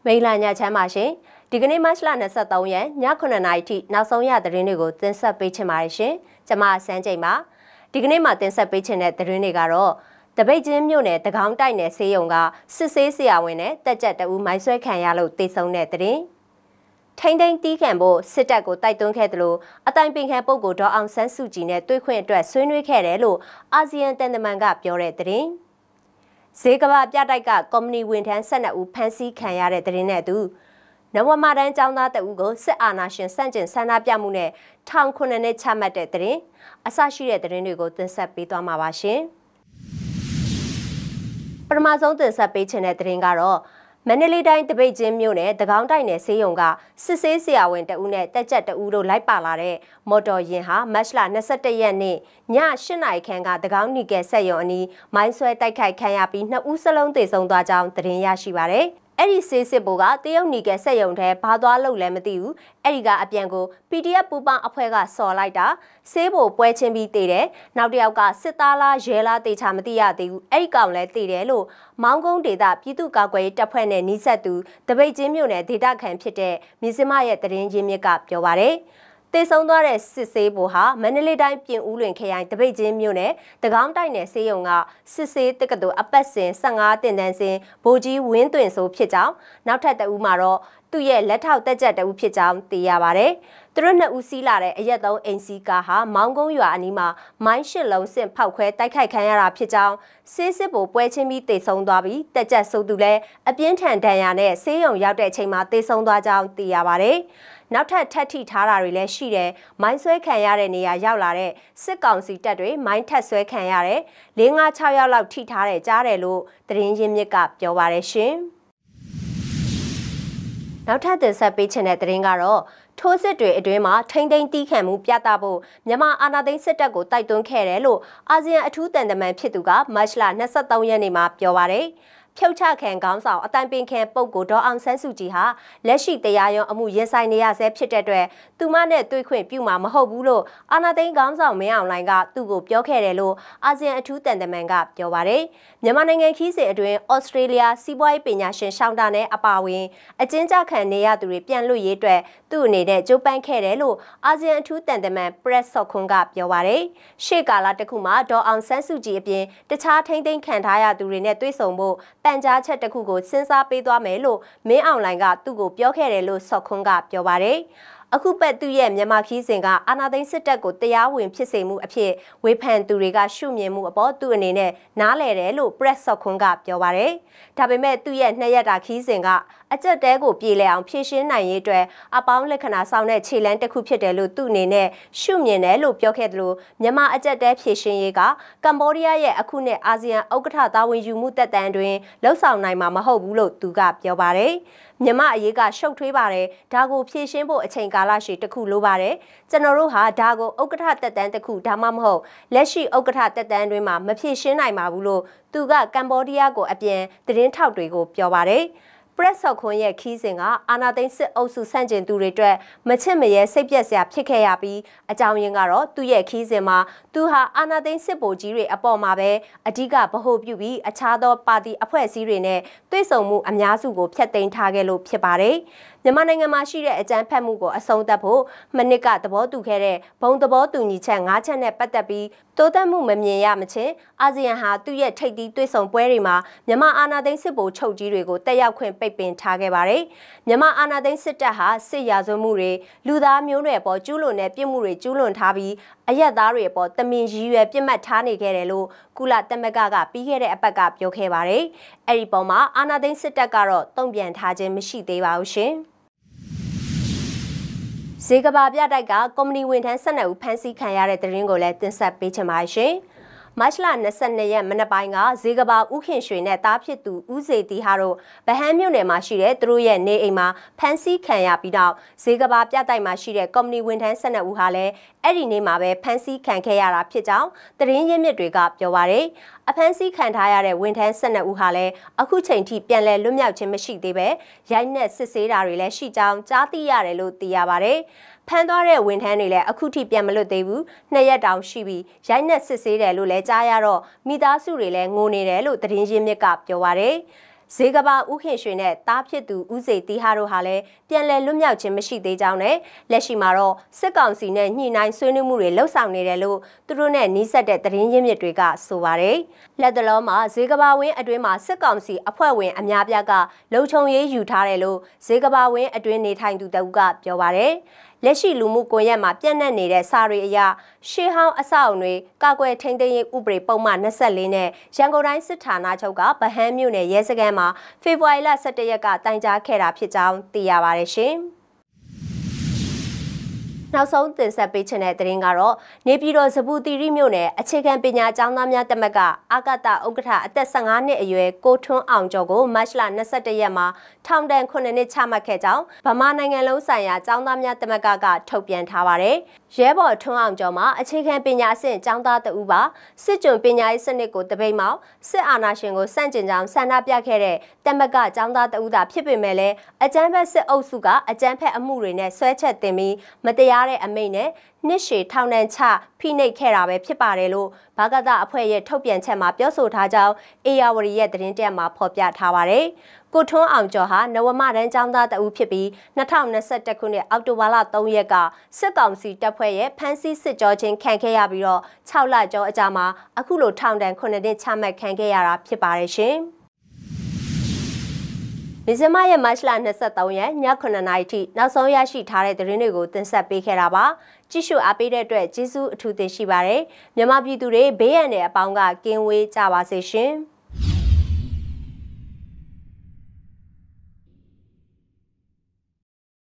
မိလာညချမ်းပါရှင်ဒီကနေ့မတ်လ23ရက်ည9:00နာရီထိနောက်ဆုံးရသတင်းတွေကိုတင်ဆက်ပေးချင်ပါတယ်ရှင်ကျွန်မစန်းချိန်ပါဒီကနေ့မှာတင်ဆက်ပေးချင်တဲ့သတင်းတွေကတော့တပိတ်ချင်းမြို့နယ်တကောင်းတိုက်နယ်ဆေးရုံကစစ်ဆေးဆရာဝန်နဲ့တက်ကြက်တအူးမိုင်းဆွဲခံရလို့တေဆုံးတဲ့သတင်းထိန်းသိမ်းတီးခံဖို့စစ်တပ်ကိုတိုက်တွန်းခဲ့တယ်လို့အတိုင်ပင်ခံပုဂ္ဂိုလ်ဒေါအောင်ဆန်းစုကြည်နဲ့တွေ့ခွင့်အတွက်ဆွေးနွေးခဲ့တယ်လို့အာဆီယံတန်တမန်ကပြောတဲ့သတင်းဈေးကဘာပြတိုက်ကကော်မတီဝန်ထမ်း12ဦးဖမ်းဆီးခံရတဲ့သတင်းနဲ့အတူနဝမတန်းကျောင်းသားတအူးကိုစစ်အာဏာရှင်စန့်ကျင်ဆန္ဒပြမှုနဲ့ထောင်9နှစ်ချမှတ်တဲ့သတင်းအစရှိတဲ့သတင်းတွေကိုတင်ဆက်ပေးသွားမှာပါရှင်ပထမဆုံးတင်ဆက်ပေးချင်တဲ့သတင်းကတော့မန္တလေးတိုင်းတပိတ်ချင်းမြို့နယ်တကောင်းတိုက်နယ်ဆေးရုံကစစ်ဆေးဆရာဝန်တဦးနဲ့တက်ကြက်တဦးတို့လိုက်ပါလာတဲ့မော်တော်ယာဉ်ဟာမတ်လ21ရက်နေ့ည8နာရီခန့်ကတကောင်းနီကယ်ဆက်ရုံအနီးမိုင်းဆွဲတိုက်ခိုက်ခံရပြီး2ဦးစလုံးသေဆုံးသွားကြောင်းသတင်းရရှိပါရယ်အဲ့ဒီဆေးစစ်ဘိုကတရုတ်နီကယ်ဆက်ရုံထဲဘာသွားလို့လဲမသိဘူးအဲ့ဒီကအပြန်ကို PDF ပူပေါင်းအဖွဲ့ကစော်လိုက်တာဆေးဘိုပွဲချင်းပြီးတည်တယ်နောက်တစ်ယောက်ကစစ်သားလားရဲလားတေချာမသိရသေးဘူးအဲ့ဒီကောင်လည်းတည်တယ်လို့မောင်းကုန်းဒေသပြည်သူ့ကာကွယ်ရေးတပ်ဖွဲ့နဲ့နှိစက်သူတပိတ်ချင်းမြို့နယ်ဒေသခံဖြစ်တဲ့မြစမရဲ့သတင်းရင်းမြစ်ကပြောပါရယ်တေဆုံးသွားတဲ့စစ်ဆေးဘိုဟာမန္တလေးတိုင်းပြင်ဦးလွင်ခရိုင်တပိတ်ချင်းမြို့နယ်တကောင်းတိုက်နယ်ဆေးရုံကစစ်ဆေးတက္ကသိုလ်အပတ်စဉ်15တင်တန်းစဉ်ဗိုလ်ကြီးဝင်းသွင်ဆိုဖြစ်ကြောင်းနောက်ထပ်တဦးမှာတော့သူ့ရဲ့လက်ထောက်တက်ကြက်တဦးဖြစ်ကြောင်းသိရပါတယ်။သူတို့နှစ်ဦးစီးလာတဲ့အရက်သုံးအိမ်စီကားဟာမောင်းကုန်းရွာအနီးမှာမိုင်း8လုံးဆင့်ဖောက်ခွဲတိုက်ခိုက်ခံရတာဖြစ်ကြောင်းဆေးစစ်ဘိုပွဲချင်းပြီးတေဆုံးသွားပြီးတက်ကြက်ဆိုသူလည်းအပြင်းထန်ဒဏ်ရာနဲ့ဆေးရုံရောက်တဲ့အချိန်မှာတေဆုံးသွားကြောင်းသိရပါတယ်။နောက်ထပ်ထပ်ထိထားတာတွေလည်းရှိတယ်။မိုင်းဆွဲခံရတဲ့နေရာရောက်လာတဲ့စစ်ကောင်စီတပ်တွေမိုင်းထက်ဆွဲခံရတဲ့4-5-6ယောက်လောက်ထိထားတယ်ကြားတယ်လို့သတင်းရင်းမြစ်ကပြောပါရရှင်။နောက်ထပ်တင်ဆက်ပေးချင်တဲ့သတင်းကတော့ထိုးစစ်တွေအတွင်းမှာထိမ့်သိမ်းတီးခံမှုပြသဖို့မြန်မာအာဏာသိမ်းစစ်တပ်ကိုတိုက်တွန်းခဲ့တယ်လို့အာဆီယံအထူးတန်တမန်ဖြစ်သူကမတ်လ23ရက်နေ့မှာပြောပါရယ်ဖြုတ်ချခံခေါင်းဆောင်အတိုင်ပင်ခံပုဂ္ဂိုလ်ဒေါအောင်ဆန်းစုကြည်ဟာလက်ရှိတရားရုံးအမှုရင်ဆိုင်နေရဆဲဖြစ်တဲ့အတွက်သူမနဲ့တွေ့ခွင့်ပြုမှာမဟုတ်ဘူးလို့အာဏာသိမ်းခေါင်းဆောင်မင်းအောင်လှိုင်ကသူ့ကိုပြောခဲ့တယ်လို့အာဆီယံအထူးတန်တမန်ကပြောပါတယ်မြန်မာနိုင်ငံခီးစဉ်အတွင်းဩစတြေးလျစီးပွားရေးပညာရှင်ရှောင်းတာနဲ့အပါအဝင်အကျဉ်းချခံနေရသူတွေပြန်လွတ်ရေးအတွက်သူ့အနေနဲ့ကြိုးပမ်းခဲ့တယ်လို့အာဆီယံအထူးတန်တမန်ပရက်ဆော့ခွန်းကပြောပါတယ်ရှေ့ကာလတစ်ခုမှာဒေါအောင်ဆန်းစုကြည်အပြင်တခြားထိမ့်သိမ်းခံထားရသူတွေနဲ့တွေ့ဆုံဖို့ပန်ကြားချက်တစ်ခုကိုစဉ်းစားပေးသွားမယ်လို့မင်းအောင်လှိုင်ကသူ့ကိုပြောခဲ့တယ်လို့ဆော့ခွန်းကပြောပါတယ်အခုပတ်သူရဲ့မြန်မာခီးစဉ်ကအာဏာသိမ်းစစ်တပ်ကိုတရားဝင်ဖြစ်စေမှုအဖြစ်ဝေဖန်သူတွေကရှုမြင်မှုအပေါ်သူ့အနေနဲ့နားလည်တယ်လို့ Press ဆော့ခွန်းကပြောပါတယ်။ဒါပေမဲ့သူ့ရဲ့2ရက်တာခီးစဉ်ကအကြက်တဲကိုပြေလည်အောင်ဖြည့်ရှင်းနိုင်ရေးအတွက်အပေါင်းလက္ခဏာဆောင်တဲ့ခြေလှမ်းတစ်ခုဖြစ်တယ်လို့သူ့အနေနဲ့ရှုမြင်တယ်လို့ပြောခဲ့တယ်လို့မြန်မာအကြက်တဲဖြည့်ရှင်းရေးကကမ္ဘောဒီးယားရဲ့အခုနှစ်အာဆီယံဥက္ကဋ္ဌတာဝန်ယူမှုသက်တမ်းတွင်လှုပ်ဆောင်နိုင်မှာမဟုတ်ဘူးလို့သူကပြောပါတယ်။မြန်မာအရေးကရှုပ်ထွေးပါတယ်ဒါကိုဖြည့်ရှင်းဖို့အချိန်ကာလရှည်တစ်ခုလိုပါတယ်ကျွန်တော်တို့ဟာဒါကိုဥက္ကဋ္ဌတက်တန်းတစ်ခုဒါမှမဟုတ်လက်ရှိဥက္ကဋ္ဌတက်တန်းတွင်မှာမဖြည့်ရှင်းနိုင်ပါဘူးလို့သူကကမ္ဘောဒီးယားကိုအပြန်သတင်းထောက်တွေကိုပြောပါတယ်Press ဆော့ခွန်းရဲ့ခီးစဉ်ကအာနာသိန်းစစ်အုပ်စုဆန့်ကျင်သူတွေအတွက်မချစ်မရဲစိတ်ပြက်စရာဖြစ်ခဲ့ရပြီးအကြောင်းရင်းကတော့သူ့ရဲ့ခီးစဉ်မှာသူဟာအာနာသိန်းစစ်ဗိုလ်ကြီးတွေအပေါ်မှာပဲအဓိကဗဟိုပြုပြီးအခြားသောပါတီအဖွဲ့အစည်းတွေနဲ့တွေ့ဆုံမှုအများစုကိုဖျက်သိမ်းထားခဲ့လို့ဖြစ်ပါတယ်မြန်မာနိုင်ငံမှာရှိတဲ့အကြမ်းဖက်မှုကိုအဆုံးသတ်ဖို့မနစ်ကသဘောတူခဲ့တဲ့ဘုံသဘောတူညီချက်5ချက်နဲ့ပတ်သက်ပြီးတိုးတက်မှုမမြင်ရမချင်းအာဆီယံဟာသူ့ရဲ့ထိပ်သီးတွေ့ဆုံပွဲတွေမှာမြန်မာအာဏာသိမ်းစစ်ဗိုလ်ချုပ်ကြီးတွေကိုတက်ရောက်ခွင့်ပိတ်ပင်ထားခဲ့ပါတယ်။မြန်မာအာဏာသိမ်းစစ်တပ်ဟာစစ်ရာဇဝတ်မှုတွေလူသားမျိုးနွယ်ပေါ်ကျူးလွန်တဲ့ပြစ်မှုတွေကျူးလွန်ထားပြီးအရက်သားတွေပေါ်တမင်ရည်ရွယ်ပြစ်မှတ်ထားနေခဲ့တယ်လို့ကုလသမဂ္ဂကပြီးခဲ့တဲ့အပတ်ကပြောခဲ့ပါတယ်။အဲ့ဒီပုံမှာအာဏာသိမ်းစစ်တပ်ကတော့တုံ့ပြန်ထားခြင်းမရှိသေးပါဘူးရှင်။ဈေးကဘာပြတိုက်ကကော်မတီဝန်ထမ်း12ဦးဖမ်းဆီးခံရတဲ့သတင်းကိုလည်းတင်ဆက်ပေးချင်ပါရှင်။မတ်လ22ရက်မနက်ပိုင်းကဈေးကဘာဦးခင်ရွှေနဲ့တားဖြစ်သူဦးစေတီဟာတို့ဗဟန်းမြို့နယ်မှာရှိတဲ့သူတို့ရဲ့နေအိမ်မှာဖမ်းဆီးခံရပြီးတော့ဈေးကဘာပြတိုက်မှာရှိတဲ့ကော်မတီဝန်ထမ်း12ဦးဟာလည်းအဲ့ဒီနေ့မှာပဲဖမ်းဆီးခံခဲ့ရတာဖြစ်ကြောင်းသတင်းရင်းမြစ်တွေကပြောပါရယ်အဖမ်းဆီးခံထားရတဲ့ဝန်ထမ်း12ဦးဟာလည်းအခုချိန်ထိပြန်လည်လွတ်မြောက်ခြင်းမရှိသေးပဲရိုက်နှက်စစ်ဆေးတာတွေလည်းရှိကြောင်းကြားသိရတယ်လို့သိရပါရယ်ဖမ်းသွားတဲ့ဝန်ထမ်းတွေလည်းအခုထိပြန်မလွတ်သေးဘူး2ရက်တောင်ရှိပြီးရိုက်နှက်စစ်ဆေးတယ်လို့လည်းကြားရတော့မိသားစုတွေလည်းငိုနေတယ်လို့သတင်းရင်းမြစ်ကပြောပါရယ်ဈေးကဘာဥခင်ရွှေနဲ့တားဖြစ်သူဦးစိတီဟာတို့ဟာလည်းပြန်လည်လွတ်မြောက်ခြင်းမရှိသေးကြောင်းနဲ့လက်ရှိမှာတော့စစ်ကောင်စီနဲ့ညှိနှိုင်းဆွေးနွေးမှုတွေလှုပ်ဆောင်နေတယ်လို့သူတို့နဲ့နှီးစပ်တဲ့သတင်းရင်းမြစ်တွေကဆိုပါတယ်။လက်တလုံးမှာဈေးကဘာဝင်းအတွင်းမှာစစ်ကောင်စီအဖွဲ့ဝင်အများပြားကလုံခြုံရေးယူထားတယ်လို့ဈေးကဘာဝင်းအတွင်းနေထိုင်သူတဦးကပြောပါတယ်။လက်ရှိလူမှုကွန်ရက်မှာပြန့်နှံ့နေတဲ့စာရီအရာရှေးဟောင်းအဆောက်အုံတွေကာကွယ်ထိန်းသိမ်းရေးဥပဒေပုံမှန်24နဲ့ရန်ကုန်တိုင်းစစ်ဌာနချုပ်ကဗဟန်းမြို့နယ်ရဲစခန်းမှာဖေဖော်ဝါရီလ17ရက်ကတိုင်ကြားခဲ့တာဖြစ်ကြောင်းသိရပါတယ်ရှင်။နောက်ဆုံးတင်ဆက်ပေးချင်တဲ့သတင်းကတော့နေပြည်တော်စပူတီရီမြို့နယ်အခြေခံပညာကျောင်းသားများတက်မကအာကတဥက္ကဋ္ဌအသက်15နှစ်အရွယ်ကိုထွန်းအောင်ကျော်ကိုမတ်လ21ရက်မှာထောင်ဒဏ်9နှစ်ချမှတ်ခဲ့ကြောင်းဗမာနိုင်ငံလုံးဆိုင်ရာကျောင်းသားများတက်မကထုတ်ပြန်ထားပါတယ်။ရဲဘော်ထွန်းအောင်ကျော်မှာအခြေခံပညာအဆင့်ကျောင်းသားတဦးပါစစ်ကြုံပညာရေးစနစ်ကိုတပိတ်မောက်စစ်အာဏာရှင်ကိုစန့်ကျင်ကြောင်းဆန္ဒပြခဲ့တဲ့တက်မကကျောင်းသားတဦးသာဖြစ်ပေမဲ့လည်းအကြမ်းဖက်စစ်အုပ်စုကအကြမ်းဖက်အမှုတွေနဲ့ဆွဲချက်တင်ပြီးမတရားတဲ့အမိန့်နဲ့နှစ်ရှည်ထောင်ဒဏ်ချဖိနှိပ်ခဲ့တာပဲဖြစ်ပါတယ်လို့ဗကသအဖွဲ့ရဲ့ထုတ်ပြန်ချက်မှာပြောဆိုထားကြောင်းအေယာဝတီရဲ့သတင်းတရက်မှာဖော်ပြထားပါတယ်။ကိုထွန်းအောင်ကျော်ဟာနဝမတန်းကျောင်းသားတဦးဖြစ်ပြီး2021ခုနှစ်အောက်တိုဘာလ3ရက်ကစစ်ကောင်စီတပ်ဖွဲ့ရဲ့ဖမ်းဆီးစစ်ကြောချင်းခံခဲ့ရပြီးတော့6လကျော်အကြာမှာအခုလိုထောင်ဒဏ်9နှစ်ချမှတ်ခံခဲ့ရတာဖြစ်ပါတယ်ရှင်။ဒီဇင်ဘာရဲ့မတ်လ23ရက်ည9:00နာရီထိနောက်ဆုံးရရှိထားတဲ့သတင်းတွေကိုတင်ဆက်ပေးခဲ့တာပါ။ကြည့်ရှုအားပေးတဲ့အတွက်ကျေးဇူးအထူးတင်ရှိပါတယ်။မြန်မာပြည်သူတွေဘေးရန်တွေအပေါင်းကကင်းဝေးကြပါစေရှင်။